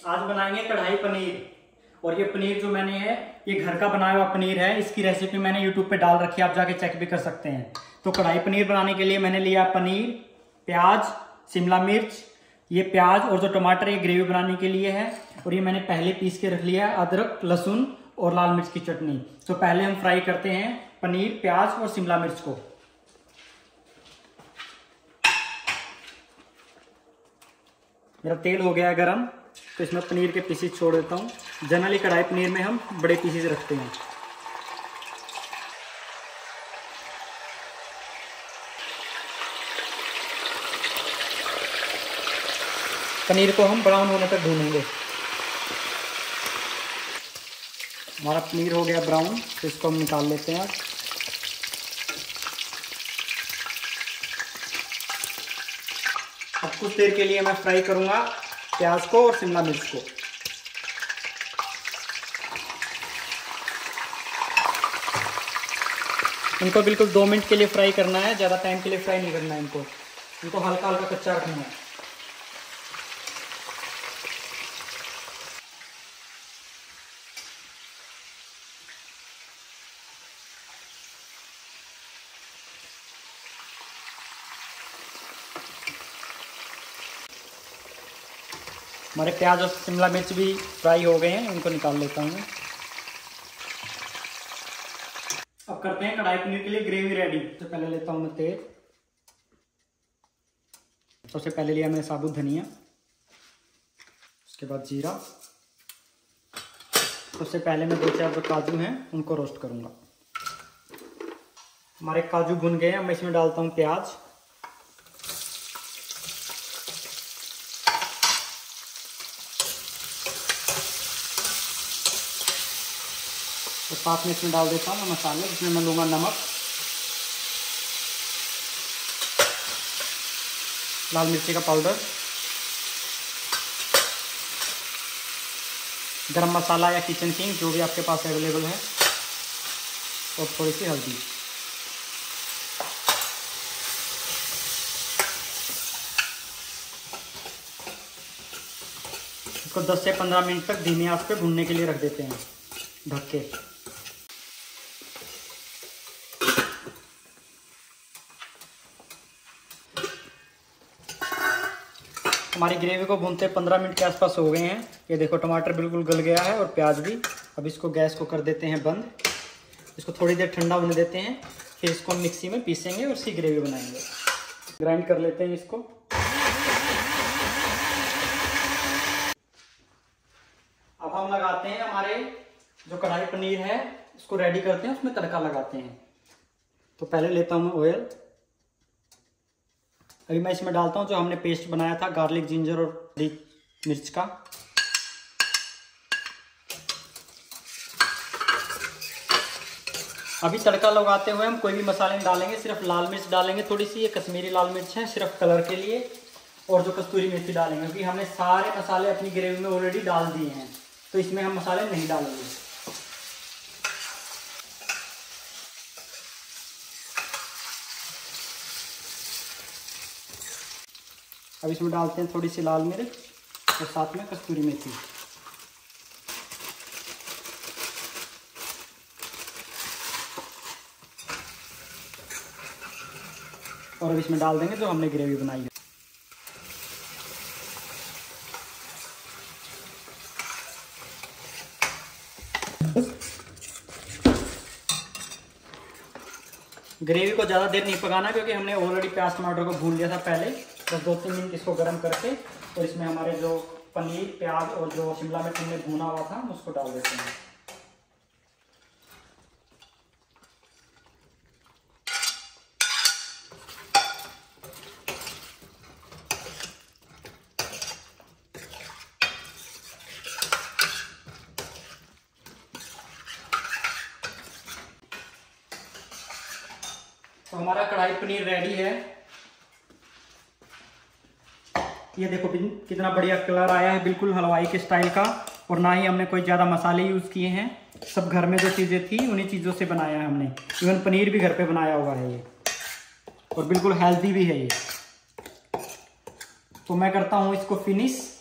आज बनाएंगे कढ़ाई पनीर। और ये पनीर जो मैंने है ये घर का बनाया हुआ पनीर है। इसकी रेसिपी मैंने यूट्यूब पे डाल रखी है, आप जाके चेक भी कर सकते हैं। तो कढ़ाई पनीर बनाने के लिए मैंने लिया पनीर, प्याज, शिमला मिर्च। ये प्याज और जो टमाटर ये ग्रेवी बनाने के लिए है। और ये मैंने पहले पीस के रख लिया है अदरक, लहसुन और लाल मिर्च की चटनी। तो पहले हम फ्राई करते हैं पनीर, प्याज और शिमला मिर्च को। मेरा तेल हो गया है गरम, तो इसमें पनीर के पीसेस छोड़ देता हूँ। जनरली कढ़ाई पनीर में हम बड़े पीसेस रखते हैं। पनीर को हम ब्राउन होने तक भूनेंगे। हमारा पनीर हो गया ब्राउन, तो इसको हम निकाल लेते हैं। अब कुछ देर के लिए मैं फ्राई करूंगा प्याज को और शिमला मिर्च को। इनको बिल्कुल 2 मिनट के लिए फ्राई करना है, ज़्यादा टाइम के लिए फ्राई नहीं करना है। इनको हल्का हल्का कच्चा रखना है। हमारे प्याज और शिमला मिर्च भी फ्राई हो गए हैं, इनको निकाल लेता हूँ। अब करते हैं कढ़ाई पनीर के लिए ग्रेवी रेडी। तो पहले लेता हूँ मैं तेल। सबसे पहले लिया मैंने साबुत धनिया, उसके बाद जीरा। सबसे पहले मैं 2-4 जो काजू हैं उनको रोस्ट करूँगा। हमारे काजू भुन गए हैं, मैं इसमें डालता हूँ प्याज। तो साथ में इसमें डाल देता हूँ मसाले, जिसमें मैं लूँगा नमक, लाल मिर्ची का पाउडर, गरम मसाला या किचन किंग जो भी आपके पास अवेलेबल है, और थोड़ी सी हल्दी। इसको 10 से 15 मिनट तक धीमी आंच पे भूनने के लिए रख देते हैं ढक के। हमारी ग्रेवी को भूनते 15 मिनट के आसपास हो गए हैं। ये देखो टमाटर बिल्कुल गल गया है और प्याज भी। अब इसको गैस को कर देते हैं बंद। इसको थोड़ी देर ठंडा होने देते हैं, फिर इसको मिक्सी में पीसेंगे और इसकी ग्रेवी बनाएंगे। ग्राइंड कर लेते हैं इसको। अब हम लगाते हैं हमारे जो कढ़ाई पनीर है, इसको रेडी करते हैं, उसमें तड़का लगाते हैं। तो पहले लेता हूँ मैं ऑयल। अभी मैं इसमें डालता हूँ जो हमने पेस्ट बनाया था गार्लिक, जिंजर और हरी मिर्च का। अभी तड़का लगाते हुए हम कोई भी मसाले नहीं डालेंगे, सिर्फ लाल मिर्च डालेंगे थोड़ी सी। ये कश्मीरी लाल मिर्च है सिर्फ कलर के लिए, और जो कस्तूरी मिर्ची डालेंगे, क्योंकि हमने सारे मसाले अपनी ग्रेवी में ऑलरेडी डाल दिए हैं, तो इसमें हम मसाले नहीं डालेंगे। अब इसमें डालते हैं थोड़ी सी लाल मिर्च और साथ में कस्तूरी मेथी। और अब इसमें डाल देंगे जो हमने ग्रेवी बनाई है। ग्रेवी को ज़्यादा देर नहीं पकाना, क्योंकि हमने ऑलरेडी प्याज टमाटर को भून लिया था पहले। तो 2-3 मिनट इसको गर्म करके और इसमें हमारे जो पनीर, प्याज और जो शिमला मिर्च हमने भुना हुआ था उसको डाल देते हैं। तो हमारा कढ़ाई पनीर रेडी है। ये देखो कितना बढ़िया कलर आया है, बिल्कुल हलवाई के स्टाइल का। और ना ही हमने कोई ज़्यादा मसाले यूज़ किए हैं, सब घर में जो चीज़ें थी उन्हीं चीज़ों से बनाया है हमने। इवन पनीर भी घर पे बनाया हुआ है ये, और बिल्कुल हेल्दी भी है ये। तो मैं करता हूँ इसको फिनिश।